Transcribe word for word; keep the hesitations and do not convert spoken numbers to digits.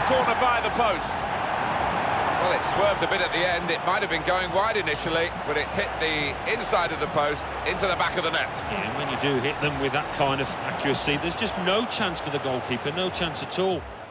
corner via the post. Well, it swerved a bit at the end. It might have been going wide initially, but it's hit the inside of the post into the back of the net. Yeah, and when you do hit them with that kind of accuracy, there's just no chance for the goalkeeper, no chance at all.